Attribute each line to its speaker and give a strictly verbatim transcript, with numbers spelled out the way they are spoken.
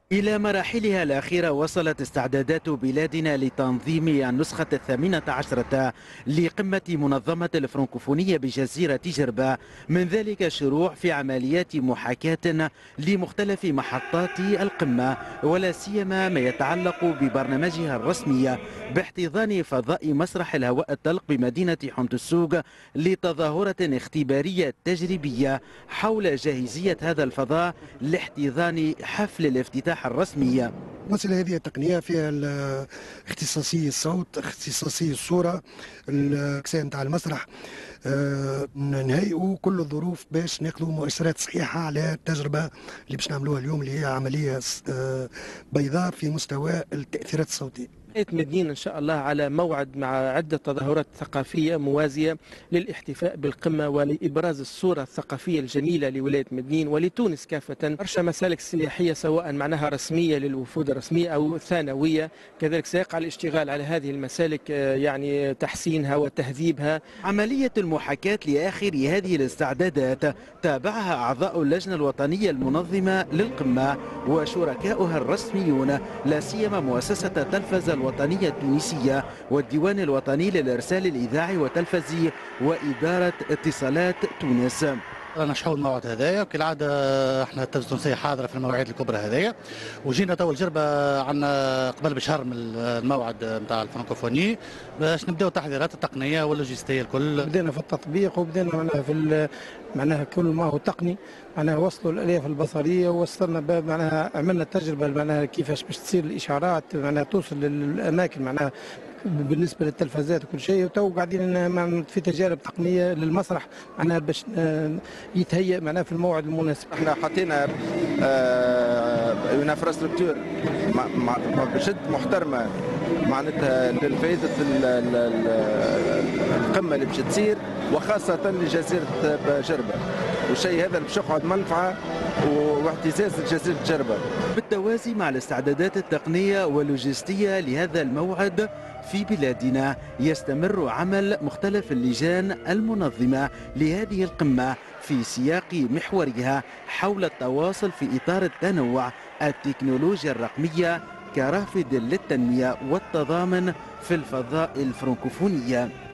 Speaker 1: إلى مراحلها الأخيرة وصلت استعدادات بلادنا لتنظيم النسخة الثامنة عشرة لقمة منظمة الفرنكوفونية بجزيرة جربة، من ذلك الشروع في عمليات محاكاة لمختلف محطات القمة، ولا سيما ما يتعلق ببرنامجها الرسمي باحتضان فضاء مسرح الهواء الطلق بمدينة حنتسوق لتظاهرة اختبارية تجريبية حول جاهزية هذا الفضاء لاحتضان حفل الافتتاح الرسمية.
Speaker 2: مثل هذه التقنية فيها اختصاصي الصوت، اختصاصي الصورة، الأجسام نتاع المسرح، آه، نهيئوا كل الظروف باش ناخذوا مؤشرات صحيحة على التجربة اللي باش نعملوها اليوم، اللي هي عملية آه، بيضاء في مستوى التأثيرات الصوتية.
Speaker 3: ولاية مدنين إن شاء الله على موعد مع عدة تظاهرات ثقافية موازية للاحتفاء بالقمة ولإبراز الصورة الثقافية الجميلة لولاية مدنين ولتونس كافة. برشا مسالك سياحية سواء معناها رسمية للوفود الرسمية أو ثانوية، كذلك سيقع الاشتغال على هذه المسالك، يعني تحسينها وتهذيبها.
Speaker 1: عملية المحاكاة لآخر هذه الاستعدادات تابعها أعضاء اللجنة الوطنية المنظمة للقمة وشركاؤها الرسميون، لا سيما مؤسسة تلفزة الوطنية التونسية والديوان الوطني للإرسال الإذاعي والتلفزي وإدارة اتصالات تونس.
Speaker 4: نشحوا الموعد هذايا وكالعادة احنا التلفزيون التونسية حاضرة في المواعيد الكبرى هذايا، وجينا تو الجربة عندنا قبل بشهر من الموعد نتاع الفرنكوفوني باش نبداو التحضيرات التقنية واللوجستية الكل.
Speaker 5: بدينا في التطبيق وبدينا معناها في معناها كل ما هو تقني، معناها وصلوا الالياف البصريه ووصلنا معناها عملنا تجربه معناها كيفاش باش تصير الاشارات معناها توصل للاماكن معناها بالنسبه للتلفزات وكل شيء، وتو قاعدين في تجارب تقنيه للمسرح معناها باش يتهيأ معناها في الموعد المناسب.
Speaker 6: احنا حطينا اون انفراستركتور بشد محترمه معناتها لفائده القمه اللي باش تصير وخاصه لجزيره جربه، والشيء هذا باش يقعد منفعه واعتزاز لجزيره جربه.
Speaker 1: بالتوازي مع الاستعدادات التقنيه واللوجستيه لهذا الموعد في بلادنا، يستمر عمل مختلف اللجان المنظمة لهذه القمة في سياق محورها حول التواصل في إطار التنوع التكنولوجيا الرقمية كرافد للتنمية والتضامن في الفضاء الفرنكوفونية.